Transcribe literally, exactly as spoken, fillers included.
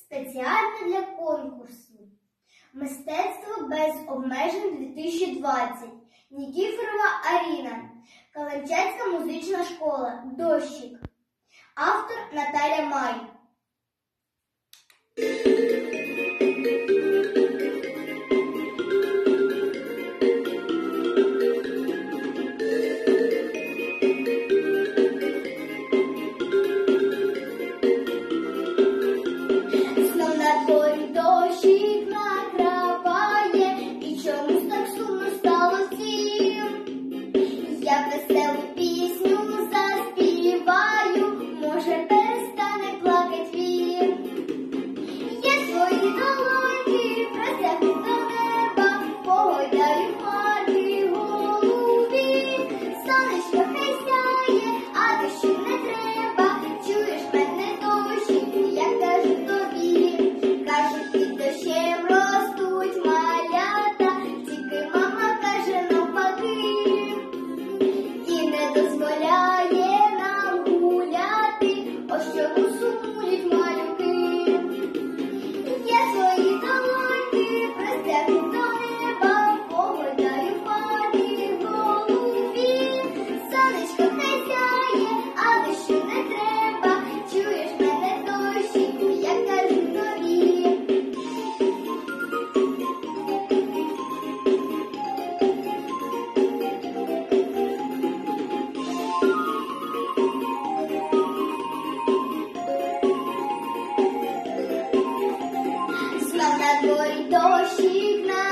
Спеціально для конкурсу «Мистецтво без обмежень дві тисячі двадцять». Нікіфорова Аріна. Каланчацька музична школа. Дощик. Автор Наталя Май. Знов на дворі дощик накрапає, і чомусь так сумно стало всім. Я веселу пісню заспіваю, може перестане плакать він. Я свої долоньки простягну до неба, погойдаю хмарки в голові. Сонечко хай сяє, а дощу не треба. Чуєш мене, дощику, я кажу тобі. Кажуть, під дощем ростуть малята, тільки мама каже навпаки. І не дозволяє нам гуляти, ось чому сумують малюки. Я свої долоньки простягну до неба, погойдаю хмарки в голові. Сонечко хай сяє, а дощу не треба. Чуєш мене, дощику, я кажу тобі. Знов на дворі дощик